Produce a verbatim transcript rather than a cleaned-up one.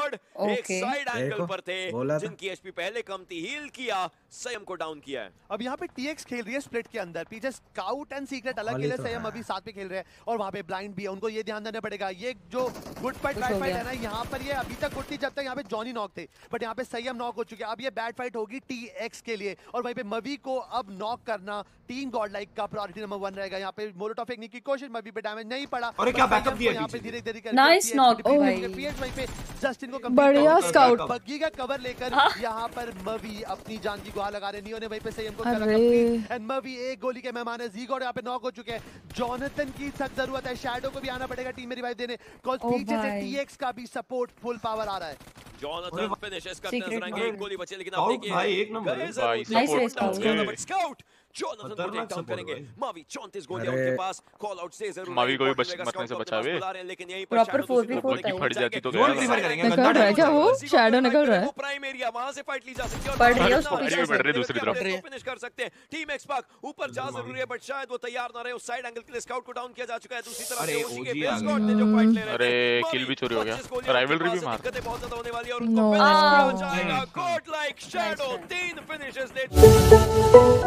God एक side angle पर थे, जिनकी एचपी पहले कम थी, हील किया, संयम को डाउन किया है। अब यहाँ पे टीएक्स खेल रही है स्प्लिट के अंदर, पीछे स्काउट एंड सीक्रेट अलग खेले, संयम अभी साथ में खेल रहे हैं और वहाँ पे ब्लाइंड भी है, उनको ये ध्यान देना पड़ेगा। ये जो गुड फाइट बैड फाइट है ना, यहाँ पर ये अभी तक गुड थी जब तक यहाँ पे जॉनी नॉक थे, बट यहाँ पे संयम नॉक हो चुके हैं। अब ये बैड फाइट होगी टीएक्स के लिए और वहीं पे मवी को अब नॉक करना टीम गॉड लाइक का प्रायोरिटी नंबर वन रहेगा। यहाँ पे मोलोटॉफ फेंकने की कोशिश, मवी पे डैमेज नहीं पड़ा और क्या बैकअप दिया यहाँ पे धीरे धीरे नाइस नॉक भाई, वहीं पे जस्टिन को बढ़िया स्काउट बग्गी का कवर लेकर यहाँ पर मवी अपनी जान की गुहार लगा रहे। नियो ने वहीं पे संयम को करा कंप्लीट एंड मवी एक गोली के मेहमान है। ज़ीगॉड यहाँ पे नॉक हो चुके हैं। जॉनथन की सख्त जरूरत है, शैडो को भी आना पड़ेगा टीम में रिवाइव देने, कॉज पीछे से टीएक्स का भी सपोर्ट फुल पावर आ रहा है। जॉनथन फिनिशेस करते नजर आएंगे, एक गोली बची लेकिन आप देखिए भाई एक नंबर भाई सपोर्ट स्काउट जॉनथन को टेक डाउन करेंगे। मावी चौंतीस गोलियां उनके पास, कॉल आउट से जरूर मावी को भी बच मरने से बचावे, लेकिन यहीं पर प्रॉपर फोर वी फोर फट जाती तो जोन क्लियर करेंगे। निकल रहा है क्या वो? शैडो निकल रहा है, प्राइम एरिया वहां से फाइट ली जा सकती है और पड़ रही है उसको पीछे बढ़ रही दूसरी तरफ, फिनिश कर सकते हैं। टीम एक्सपाक ऊपर जा जरूरी है बट शायद वो तैयार ना रहे। उस साइड एंगल के लिए स्काउट को डाउन किया जा चुका है। दूसरी तरफ से ओजी के बेस गॉड ने जो फाइट ले रहे हैं, अरे किल भी चोरी हो गया, राइवलरी भी मार, दिक्कतें बहुत ज्यादा होने वाली है और उनको फिनिश किया जाएगा। गॉड लाइक शैडो तीन फिनिशेस दे